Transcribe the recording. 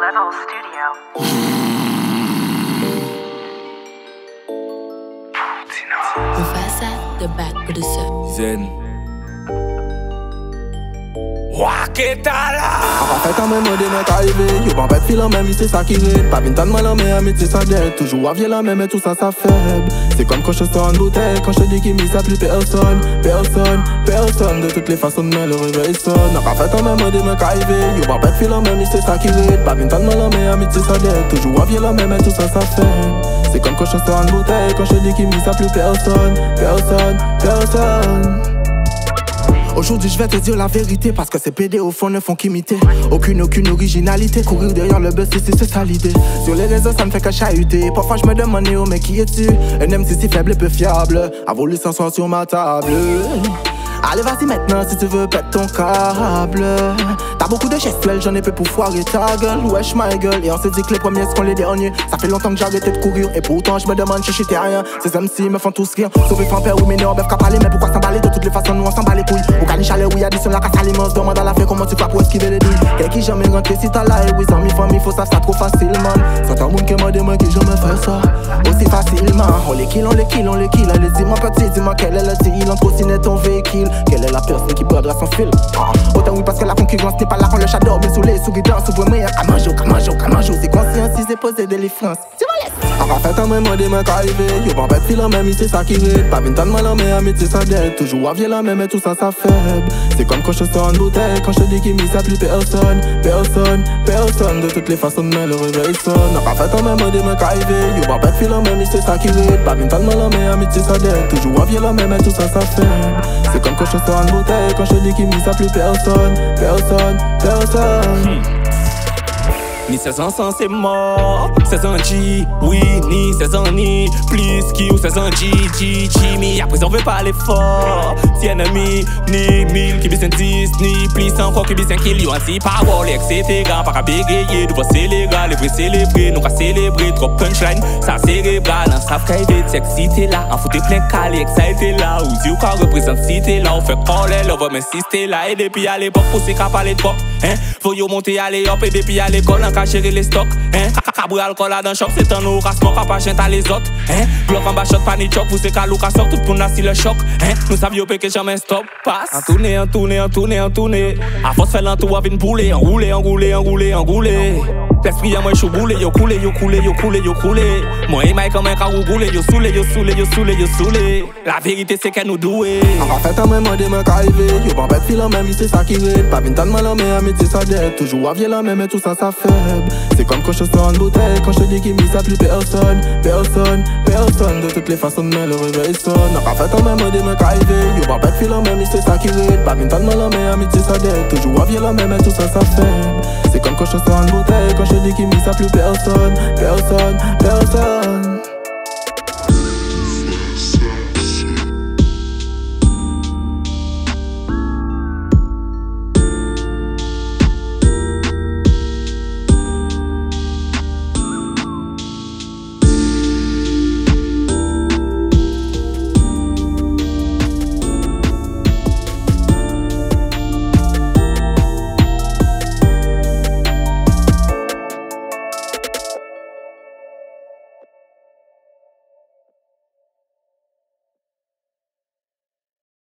Rebel Studio. Mufasa, the back producer. Zen. Waketala. En fait, quand même, des mecs arrivés. Yo, pas de fil en même, c'est ça qui ride. Pas vingt ans de mal en mais c'est ça d'aide. Toujours à vieille la même, et tout ça, ça faible. C'est comme quand je sors en bouteille. Quand je te dis qu'il m'y ça plus personne. Personne. De toutes les façons, mais le réveil sonne. En fait, quand même, des mecs arrivés. Yo, pas de fil en même, c'est ça qui ride. Pas vingt ans de mal en mais c'est ça d'aide. Toujours à vieille la même, et tout ça, ça faible. C'est comme quand je sors en bouteille. Quand je te dis qu'il m'y ça plus personne. Aujourd'hui je vais te dire la vérité parce que ces PD au fond ne font qu'imiter. Aucune originalité, courir derrière le buzz c'est ça l'idée. Sur les réseaux ça me fait que chahuter. Parfois je me demande oh mais qui es-tu? Un MC si faible et peu fiable a voulu s'asseoir sur ma table. Allez vas-y maintenant si tu veux pète ton câble. T'as beaucoup de gestuels, j'en ai peu pour foirer ta gueule. Wesh my gueule, et on se dit que les premiers seront les derniers. Ça fait longtemps que j'ai arrêté de courir et pourtant je me demande si j'étais rien. Ces MC me font tous rire, sauf les père oui mais non bœuf qu'à parler. Mais pourquoi s'emballer? De toutes les façons nous on s'en bat les couilles. Au caniche à l'air oui addition la casse à l'immense. Demande à la fée comment tu fais pour esquiver les douilles. Quel qui jamais rentré si t'as là et oui sans mi famille faut ça trop facilement. Sans un monde qui m'a demandé que je me fais ça aussi facilement. On les kill. Allez dis-moi petit, dis-moi quel est le deal. Entre ciné ton véhicule, quelle est la personne qui perdra son fil. Autant oui parce que la concurrence n'est pas là quand le chat dort. Mais sous les sous-guidons, s'ouvre mais à manger, c'est conscient si c'est posé de l'effrance. En fait, en même des mecs arrivés. Yo, pas de fil en même, c'est ça qui ride. Pas 20 ans de mal en mais c'est ça d'aide. Toujours à vieille la même, et tout ça, ça faible. C'est comme quand je sors en bouteille. Quand je te dis qu'il m'y ça plus personne. De toutes les façons, mais le réveil sonne. En fait, en même des mecs arrivés. Yo, pas de fil en même, c'est ça qui ride. Pas 20 ans de mal en mais c'est ça d'aide. Toujours à vieille la même, et tout ça, ça faible. C'est comme quand je sors en bouteille. Quand je te dis qu'il m'y ça plus personne. Ni 16 ans sans c'est mort, 16 ans G, oui, ni 16 ans ni plus qui ou 16 ans G, mais après on veut pas l'effort. Si ennemi, ni 1000 qui bisen 10, ni plus encore qui bisen kill you anti power, etc. Pas qu'à bégayer, nous va célébrer, les vrais célébrer, nous qu'à célébrer, trop punchline, ça cérébral, en savent qu'à éviter sexy t'es là, en foutre plein calé, que ça été là, ou dit ou qu'à représente si t'es là, on fait parler, on va m'insister là, et depuis à l'époque, pour c'est qu'à parler trop, hein, faut yo monter aller hop, et depuis à l'école, qu'à gérer les stocks, hein. Cabri alcool là dans le shop, c'est un eau, rassement, qu'à pas à les autres, hein. Bloc en bas, shot, panique, choc, vous c'est qu'à l'eau, qu'à sort, tout pour nous assis le choc, hein. Nous savions que jamais stop, passe. En tourner. À force faire l'entour, avec une boulée, enroulé. L'esprit à moi, je boulé, yo coulé. Moi et Mike, comme un carreau boulé, yo saoulé. La vérité, c'est qu'elle nous doué. En fait, en même des mecs arrivés. Yo, pas de fil en même, c'est ça qui ride. Pas 20 ans de mal en mais c'est ça d'aide. Toujours à vieille la même, et tout ça, ça faible. C'est comme quand je sors en bouteille. Quand je te dis qu'il m'y ça plus personne. De toutes les façons, mais le réveil sonne. En fait, en même des mecs arrivés. Yo, pas de fil en même, c'est ça qui ride. Pas 20 ans de mal en mais c'est ça d'aide. Toujours à vieille la même, et tout ça, ça faible. C'est comme quand je sors en bouteille. Quand je te dis qu'il m'y ça plus personne.